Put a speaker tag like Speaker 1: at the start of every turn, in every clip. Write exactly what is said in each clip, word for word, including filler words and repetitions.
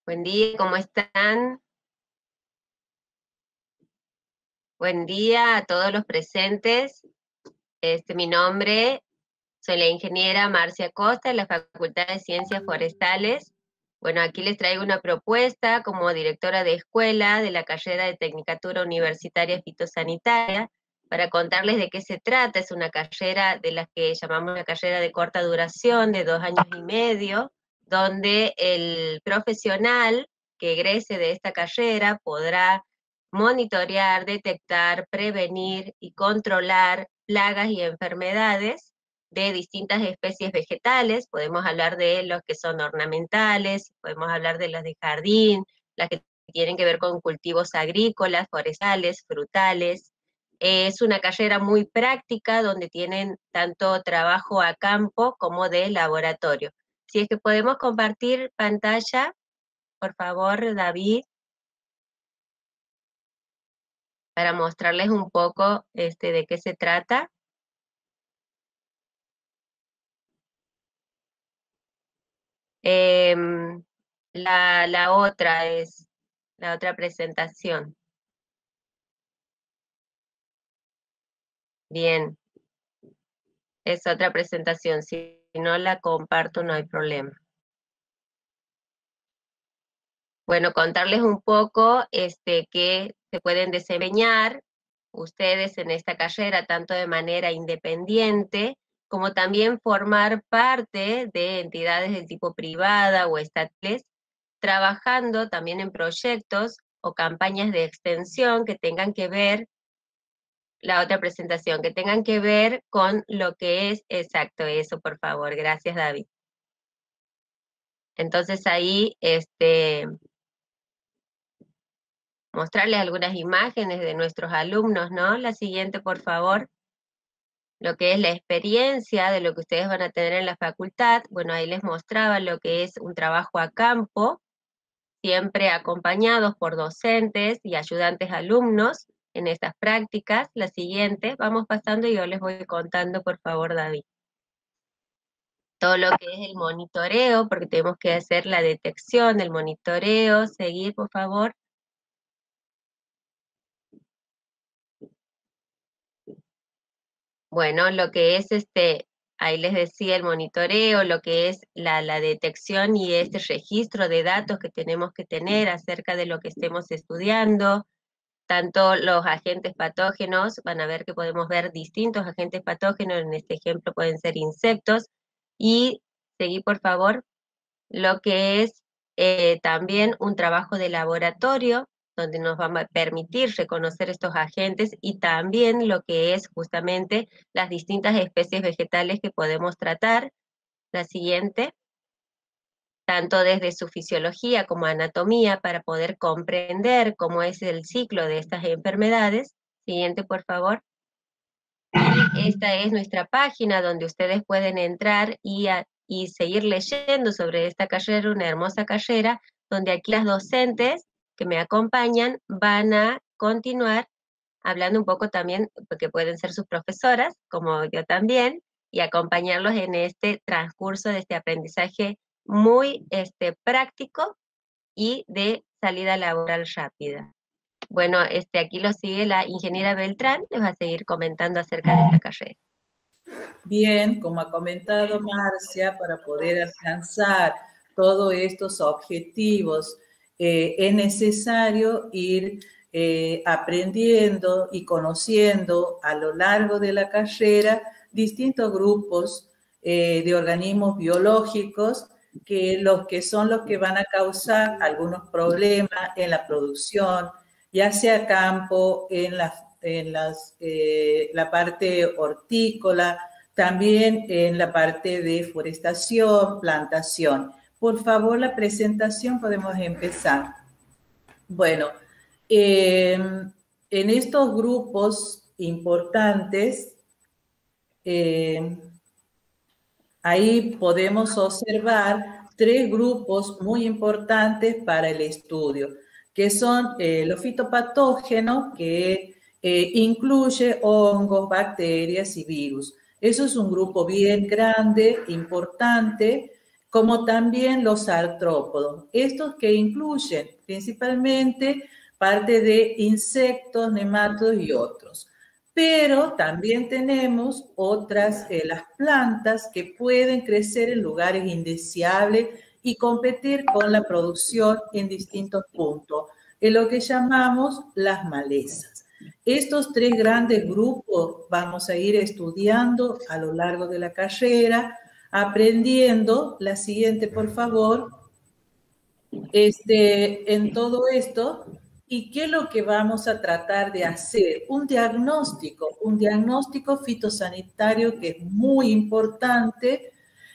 Speaker 1: Buen día, ¿cómo están? Buen día a todos los presentes. Este, mi nombre, soy la ingeniera Marcia Costa de la Facultad de Ciencias Forestales. Bueno, aquí les traigo una propuesta como directora de escuela de la carrera de Tecnicatura Universitaria Fitosanitaria para contarles de qué se trata. Es una carrera de las que llamamos la carrera de corta duración, de dos años y medio, donde el profesional que egrese de esta carrera podrá monitorear, detectar, prevenir y controlar plagas y enfermedades de distintas especies vegetales. Podemos hablar de los que son ornamentales, podemos hablar de las de jardín, las que tienen que ver con cultivos agrícolas, forestales, frutales. Es una carrera muy práctica donde tienen tanto trabajo a campo como de laboratorio. Si es que podemos compartir pantalla, por favor, David, para mostrarles un poco este, de qué se trata. Eh, la, la otra es la otra presentación. Bien, es otra presentación. Si no la comparto, no hay problema. Bueno, contarles un poco este, que se pueden desempeñar ustedes en esta carrera, tanto de manera independiente, como también formar parte de entidades del tipo privada o estatales, trabajando también en proyectos o campañas de extensión que tengan que ver, la otra presentación, que tengan que ver con lo que es exacto eso, por favor. Gracias, David. Entonces ahí, este, mostrarles algunas imágenes de nuestros alumnos, ¿no? La siguiente, por favor. Lo que es la experiencia de lo que ustedes van a tener en la facultad. Bueno, ahí les mostraba lo que es un trabajo a campo, siempre acompañados por docentes y ayudantes alumnos en estas prácticas. La siguiente, vamos pasando y yo les voy contando, por favor, David. Todo lo que es el monitoreo, porque tenemos que hacer la detección, el monitoreo, seguir, por favor. Bueno, lo que es este, ahí les decía el monitoreo, lo que es la, la detección y este registro de datos que tenemos que tener acerca de lo que estemos estudiando, tanto los agentes patógenos, van a ver que podemos ver distintos agentes patógenos, en este ejemplo pueden ser insectos, y seguí por favor, lo que es eh, también un trabajo de laboratorio, donde nos va a permitir reconocer estos agentes y también lo que es justamente las distintas especies vegetales que podemos tratar. La siguiente, tanto desde su fisiología como anatomía, para poder comprender cómo es el ciclo de estas enfermedades. Siguiente, por favor. Y esta es nuestra página donde ustedes pueden entrar y, a, y seguir leyendo sobre esta carrera, una hermosa carrera, donde aquí las docentes que me acompañan van a continuar hablando un poco también, porque pueden ser sus profesoras, como yo también, y acompañarlos en este transcurso de este aprendizaje muy este, práctico y de salida laboral rápida. Bueno, este, aquí lo sigue la ingeniera Beltrán, les va a seguir comentando acerca de esta carrera.
Speaker 2: Bien, como ha comentado Marcia, para poder alcanzar todos estos objetivos eh, es necesario ir eh, aprendiendo y conociendo a lo largo de la carrera distintos grupos eh, de organismos biológicos que, los que son los que van a causar algunos problemas en la producción, ya sea a campo, en la, en las, eh, la parte hortícola, también en la parte de forestación, plantación. Por favor, la presentación podemos empezar. Bueno, eh, en estos grupos importantes, eh, ahí podemos observar tres grupos muy importantes para el estudio, que son eh, los fitopatógenos, que eh, incluye hongos, bacterias y virus. Eso es un grupo bien grande, importante, como también los artrópodos, estos que incluyen principalmente parte de insectos, nematodos y otros. Pero también tenemos otras, eh, las plantas que pueden crecer en lugares indeseables y competir con la producción en distintos puntos, en lo que llamamos las malezas. Estos tres grandes grupos vamos a ir estudiando a lo largo de la carrera, aprendiendo. La siguiente, por favor. Este, en todo esto, ¿y qué es lo que vamos a tratar de hacer? Un diagnóstico, un diagnóstico fitosanitario que es muy importante.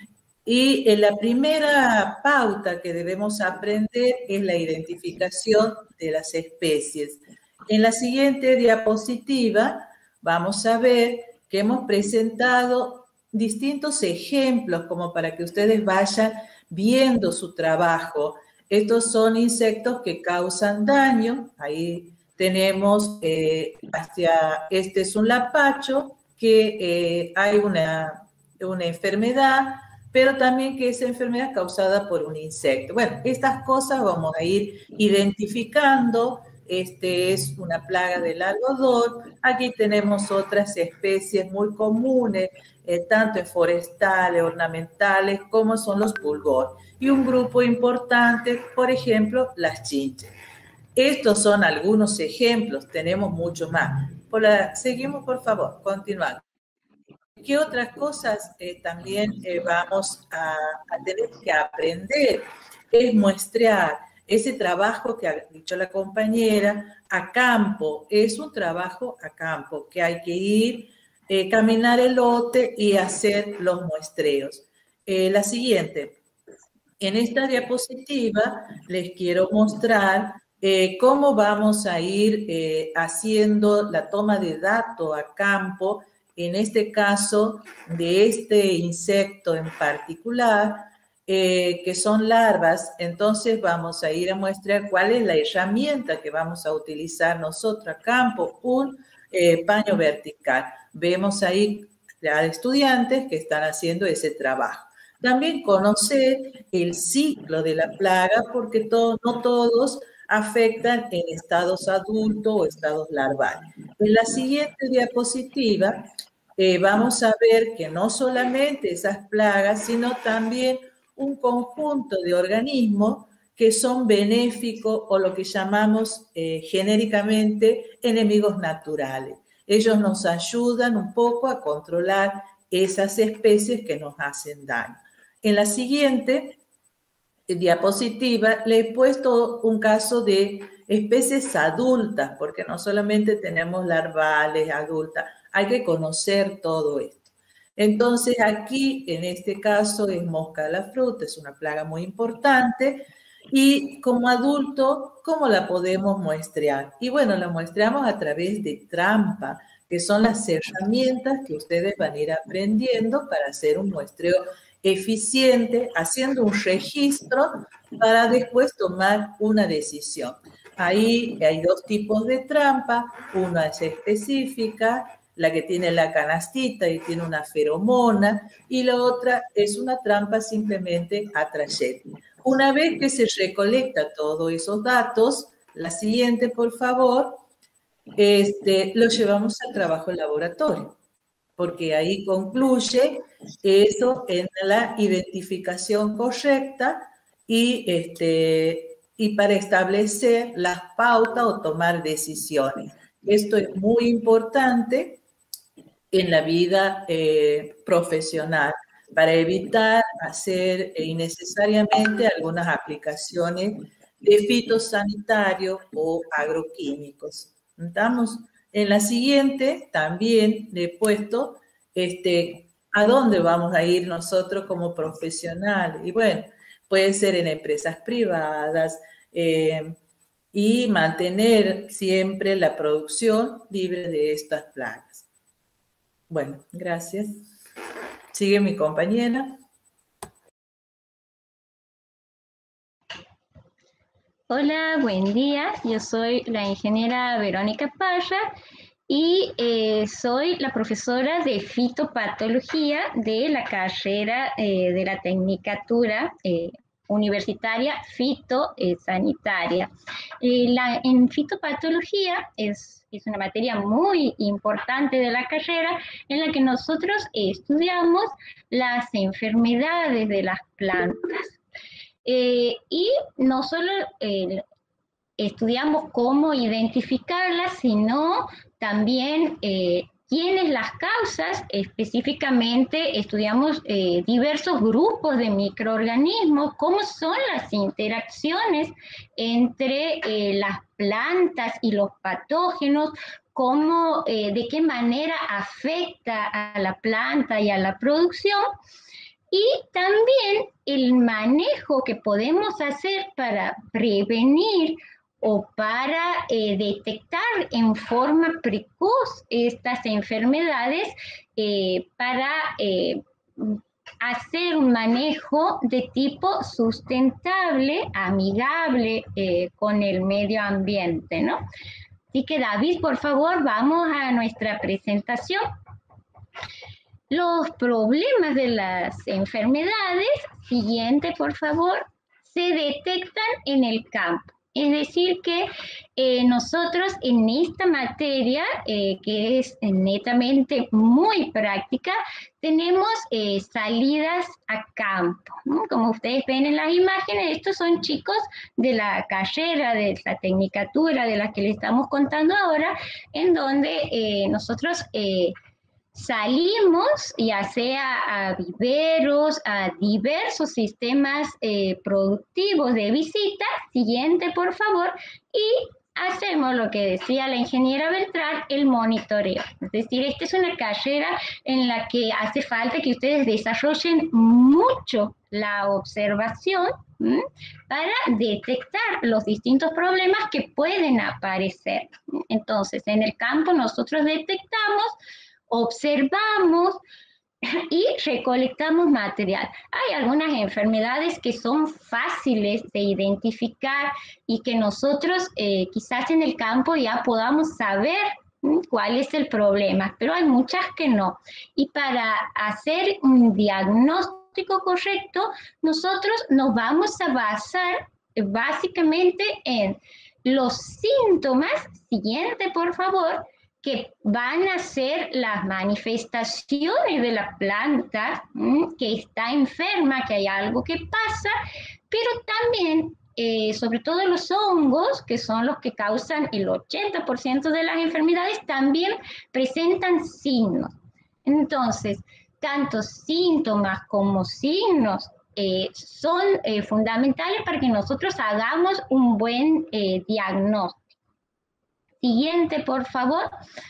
Speaker 2: Y en la primera pauta que debemos aprender es la identificación de las especies. En la siguiente diapositiva vamos a ver que hemos presentado distintos ejemplos como para que ustedes vayan viendo su trabajo. Estos son insectos que causan daño. Ahí tenemos, eh, hacia, este es un lapacho, que eh, hay una, una enfermedad, pero también que esa enfermedad es causada por un insecto. Bueno, estas cosas vamos a ir identificando. Este es una plaga del algodón. Aquí tenemos otras especies muy comunes, eh, tanto en forestales, ornamentales, como son los pulgones. Y un grupo importante, por ejemplo, las chinches. Estos son algunos ejemplos, tenemos mucho más. Por la, seguimos, por favor, continuando. ¿Qué otras cosas eh, también eh, vamos a, a tener que aprender? Es muestrear ese trabajo que ha dicho la compañera a campo. Es un trabajo a campo que hay que ir, eh, caminar el lote y hacer los muestreos. Eh, la siguiente. En esta diapositiva les quiero mostrar eh, cómo vamos a ir eh, haciendo la toma de datos a campo, en este caso de este insecto en particular, eh, que son larvas. Entonces vamos a ir a mostrar cuál es la herramienta que vamos a utilizar nosotros a campo, un eh, paño vertical. Vemos ahí a estudiantes que están haciendo ese trabajo. También conocer el ciclo de la plaga, porque todo, no todos afectan en estados adultos o estados larvales. En la siguiente diapositiva eh, vamos a ver que no solamente esas plagas, sino también un conjunto de organismos que son benéficos o lo que llamamos eh, genéricamente enemigos naturales. Ellos nos ayudan un poco a controlar esas especies que nos hacen daño. En la siguiente diapositiva le he puesto un caso de especies adultas, porque no solamente tenemos larvales, adultas, hay que conocer todo esto. Entonces aquí, en este caso, es mosca de la fruta, es una plaga muy importante, y como adulto, ¿cómo la podemos muestrear? Y bueno, la muestreamos a través de trampa, que son las herramientas que ustedes van a ir aprendiendo para hacer un muestreo eficiente, haciendo un registro para después tomar una decisión. Ahí hay dos tipos de trampa, una es específica, la que tiene la canastita y tiene una feromona, y la otra es una trampa simplemente atrayente. Una vez que se recolecta todos esos datos, la siguiente, por favor, este, lo llevamos al trabajo en laboratorio, porque ahí concluye eso en la identificación correcta y, este, y para establecer las pautas o tomar decisiones. Esto es muy importante en la vida eh, profesional para evitar hacer eh, innecesariamente algunas aplicaciones de fitosanitario o agroquímicos. ¿Estamos? En la siguiente también le he puesto este, a dónde vamos a ir nosotros como profesionales. Y bueno, puede ser en empresas privadas eh, y mantener siempre la producción libre de estas plagas. Bueno, gracias. Sigue mi compañera.
Speaker 3: Hola, buen día. Yo soy la ingeniera Verónica Parra y eh, soy la profesora de fitopatología de la carrera eh, de la Tecnicatura eh, Universitaria Fitosanitaria. Eh, la, en fitopatología es, es una materia muy importante de la carrera en la que nosotros estudiamos las enfermedades de las plantas. Eh, y no solo eh, estudiamos cómo identificarlas, sino también eh, quiénes las causas. Específicamente estudiamos eh, diversos grupos de microorganismos, cómo son las interacciones entre eh, las plantas y los patógenos, cómo, eh, de qué manera afecta a la planta y a la producción. Y también el manejo que podemos hacer para prevenir o para eh, detectar en forma precoz estas enfermedades, eh, para eh, hacer un manejo de tipo sustentable, amigable eh, con el medio ambiente, ¿no? Así que, David, por favor, vamos a nuestra presentación. Los problemas de las enfermedades, siguiente por favor, se detectan en el campo. Es decir que eh, nosotros en esta materia, eh, que es netamente muy práctica, tenemos eh, salidas a campo, ¿no? Como ustedes ven en las imágenes, estos son chicos de la carrera, de la tecnicatura de la que les estamos contando ahora, en donde eh, nosotros... Eh, salimos ya sea a viveros, a diversos sistemas eh, productivos de visita, siguiente por favor, y hacemos lo que decía la ingeniera Beltrán, el monitoreo. Es decir, esta es una carrera en la que hace falta que ustedes desarrollen mucho la observación, ¿m? Para detectar los distintos problemas que pueden aparecer. Entonces, en el campo nosotros detectamos, observamos y recolectamos material. Hay algunas enfermedades que son fáciles de identificar y que nosotros eh, quizás en el campo ya podamos saber cuál es el problema, pero hay muchas que no. Y para hacer un diagnóstico correcto, nosotros nos vamos a basar básicamente en los síntomas, siguiente por favor, que van a ser las manifestaciones de la planta, ¿m? Que está enferma, que hay algo que pasa, pero también, eh, sobre todo los hongos, que son los que causan el ochenta por ciento de las enfermedades, también presentan signos. Entonces, tanto síntomas como signos eh, son eh, fundamentales para que nosotros hagamos un buen eh, diagnóstico. Siguiente, por favor.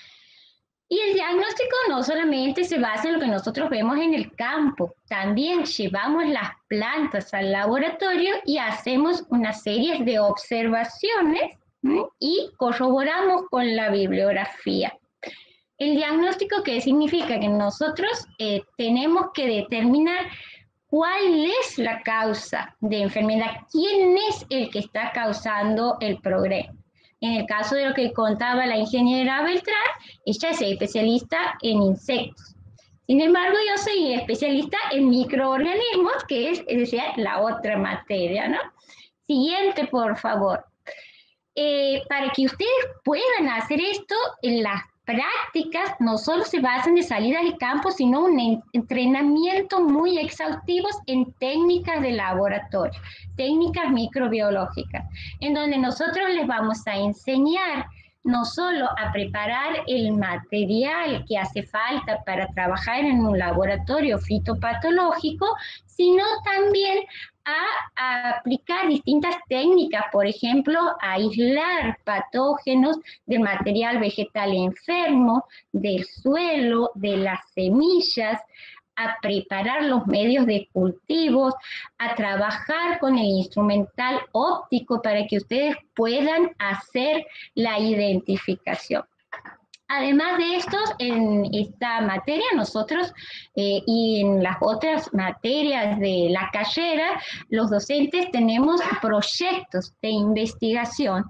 Speaker 3: Y el diagnóstico no solamente se basa en lo que nosotros vemos en el campo, también llevamos las plantas al laboratorio y hacemos una serie de observaciones, ¿sí? Y corroboramos con la bibliografía. El diagnóstico, ¿qué significa? Que nosotros eh, tenemos que determinar cuál es la causa de enfermedad, quién es el que está causando el progreso. En el caso de lo que contaba la ingeniera Beltrán, ella es especialista en insectos. Sin embargo, yo soy especialista en microorganismos, que es, es decir, la otra materia, ¿no? Siguiente, por favor. Eh, para que ustedes puedan hacer esto, en las prácticas no solo se basan en salidas de campo, sino un entrenamiento muy exhaustivo en técnicas de laboratorio, técnicas microbiológicas, en donde nosotros les vamos a enseñar no solo a preparar el material que hace falta para trabajar en un laboratorio fitopatológico, sino también a, a aplicar distintas técnicas, por ejemplo, a aislar patógenos del material vegetal enfermo, del suelo, de las semillas, a preparar los medios de cultivos, a trabajar con el instrumental óptico para que ustedes puedan hacer la identificación. Además de esto, en esta materia nosotros eh, y en las otras materias de la carrera, los docentes tenemos proyectos de investigación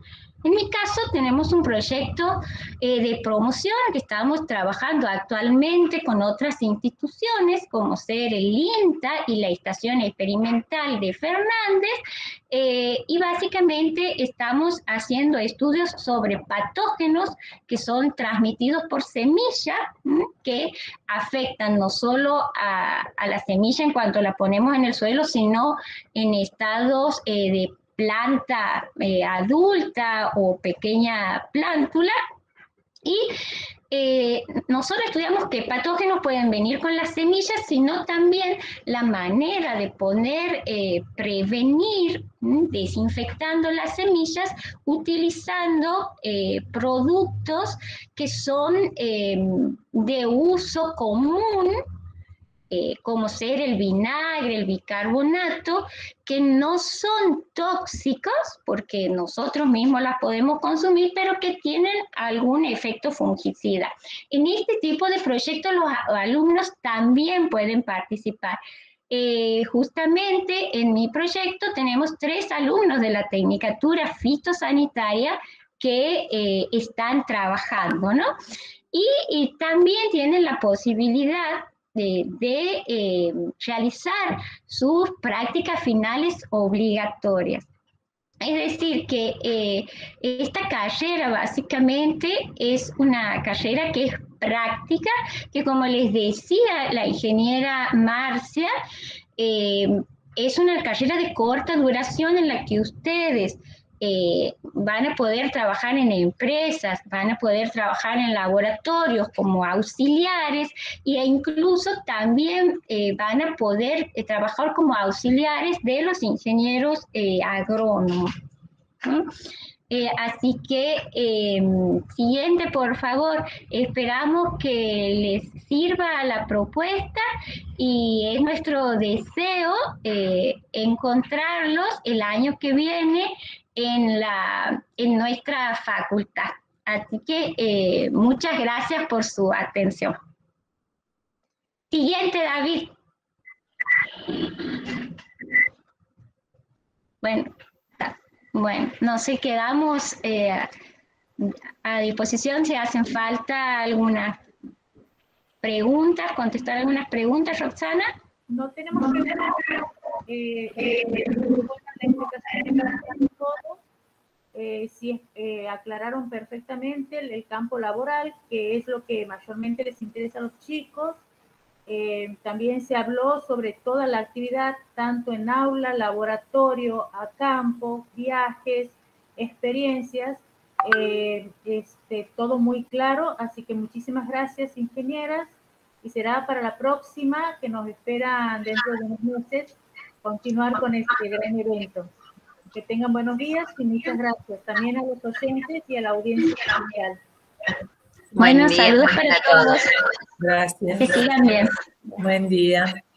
Speaker 3: En mi caso tenemos un proyecto eh, de promoción que estamos trabajando actualmente con otras instituciones como ser el INTA y la Estación Experimental de Fernández, eh, y básicamente estamos haciendo estudios sobre patógenos que son transmitidos por semilla, ¿m? que afectan no solo a, a la semilla en cuanto la ponemos en el suelo, sino en estados eh, de planta eh, adulta o pequeña plántula. Y eh, nosotros estudiamos qué patógenos pueden venir con las semillas, sino también la manera de poder eh, prevenir, ¿m? desinfectando las semillas, utilizando eh, productos que son eh, de uso común, Eh, como ser el vinagre, el bicarbonato, que no son tóxicos porque nosotros mismos las podemos consumir, pero que tienen algún efecto fungicida. En este tipo de proyectos los alumnos también pueden participar. Eh, justamente en mi proyecto tenemos tres alumnos de la Tecnicatura Fitosanitaria que eh, están trabajando, ¿no? Y, y también tienen la posibilidad de, de eh, realizar sus prácticas finales obligatorias. Es decir, que eh, esta carrera básicamente es una carrera que es práctica, que como les decía la ingeniera Marcia, eh, es una carrera de corta duración en la que ustedes Eh, van a poder trabajar en empresas, van a poder trabajar en laboratorios como auxiliares e incluso también eh, van a poder eh, trabajar como auxiliares de los ingenieros eh, agrónomos. ¿Sí? Eh, así que, eh, siguiente, por favor, esperamos que les sirva la propuesta y es nuestro deseo eh, encontrarlos el año que viene en, la, en nuestra facultad. Así que eh, muchas gracias por su atención. Siguiente, David. Bueno. Bueno, nos quedamos eh, a disposición si hacen falta algunas preguntas, contestar algunas preguntas, Roxana.
Speaker 4: No tenemos preguntas. Eh, eh, eh, sí, eh, aclararon perfectamente el, el campo laboral, que es lo que mayormente les interesa a los chicos. Eh, también se habló sobre toda la actividad, tanto en aula, laboratorio, a campo, viajes, experiencias, eh, este, todo muy claro, así que muchísimas gracias, ingenieras, y será para la próxima, que nos esperan dentro de unos meses, continuar con este gran evento. Que tengan buenos días y muchas gracias también a los docentes y a la audiencia mundial.
Speaker 3: Bueno, saludos para todos.
Speaker 2: Gracias.
Speaker 3: Que sigan bien.
Speaker 2: Buen día.